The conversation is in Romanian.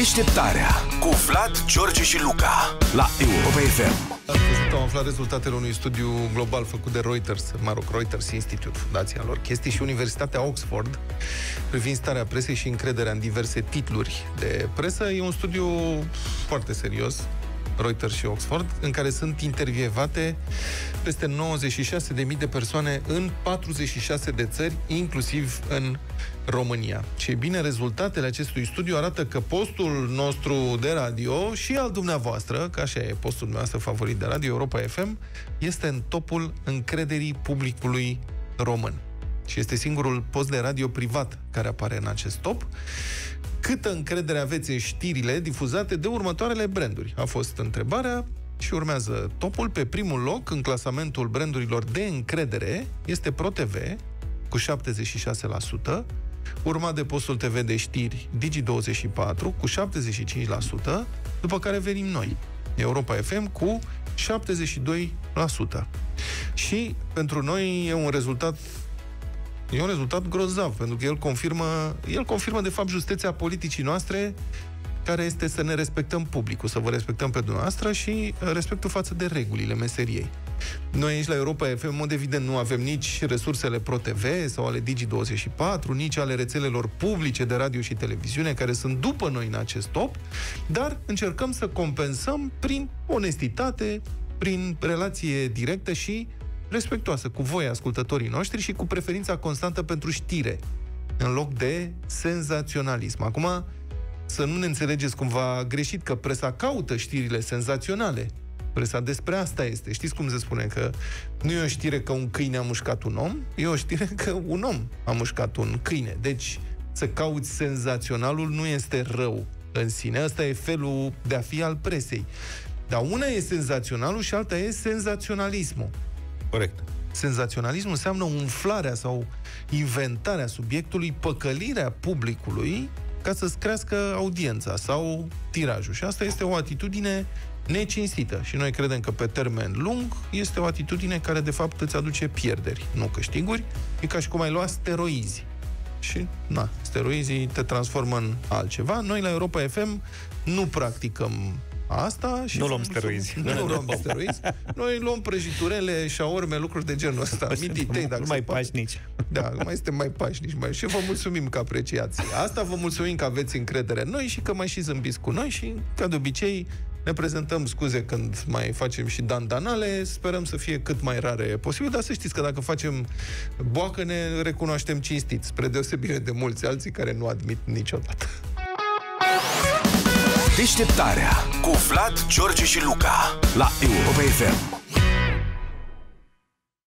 Deșteptarea cu Vlad, George și Luca la Europa FM. Am aflat rezultatele unui studiu global făcut de Reuters, Reuters Institute, fundația lor, chestii, și Universitatea Oxford, privind starea presei și încrederea în diverse titluri de presă. E un studiu foarte serios, Reuters și Oxford, în care sunt intervievate peste 96.000 de persoane în 46 de țări, inclusiv în România. Și e bine, rezultatele acestui studiu arată că postul nostru de radio și al dumneavoastră, că așa e postul dumneavoastră favorit de radio, Europa FM, este în topul încrederii publicului român. Și este singurul post de radio privat care apare în acest top. Câtă încredere aveți în știrile difuzate de următoarele branduri? A fost întrebarea și urmează topul. Pe primul loc, în clasamentul brandurilor de încredere, este ProTV, cu 76%, urmat de postul TV de știri Digi24, cu 75%, după care venim noi, Europa FM, cu 72%. Și pentru noi e un rezultat grozav, pentru că el confirmă de fapt justeția politicii noastre, care este să ne respectăm publicul, să vă respectăm pe dumneavoastră și respectul față de regulile meseriei. Noi aici la Europa FM, în mod evident, nu avem nici resursele ProTV sau ale Digi24, nici ale rețelelor publice de radio și televiziune, care sunt după noi în acest top, dar încercăm să compensăm prin onestitate, prin relație directă și respectoasă cu voi, ascultătorii noștri, și cu preferința constantă pentru știre, în loc de senzaționalism. Acum, să nu ne înțelegeți cumva greșit, că presa caută știrile senzaționale. Presa despre asta este. Știți cum se spune? Că nu e o știre că un câine a mușcat un om, e o știre că un om a mușcat un câine. Deci, să cauți senzaționalul nu este rău în sine. Ăsta e felul de a fi al presei. Dar una e senzaționalul și alta e senzaționalismul. Corect. Senzaționalismul înseamnă umflarea sau inventarea subiectului, păcălirea publicului ca să-ți crească audiența sau tirajul. Și asta este o atitudine necinstită. Și noi credem că pe termen lung este o atitudine care de fapt îți aduce pierderi, nu câștiguri. E ca și cum ai lua steroizi. Și, steroizii te transformă în altceva. Noi la Europa FM nu practicăm asta și nu luăm steroizi. Nu luăm steroizi. Noi luăm prăjiturele, șaorme, lucruri de genul ăsta. Mititei, dacă mai pașnici. Da, mai suntem mai pașnici. Și vă mulțumim că apreciați asta, vă mulțumim că aveți încredere în noi și că mai și zâmbiți cu noi și, ca de obicei, ne prezentăm scuze când mai facem și dandanale, sperăm să fie cât mai rare posibil, dar să știți că dacă facem boacă, ne recunoaștem cinstit, spre deosebire de mulți alții care nu admit niciodată. Deșteptarea cu Vlad, George și Luca la Europa FM.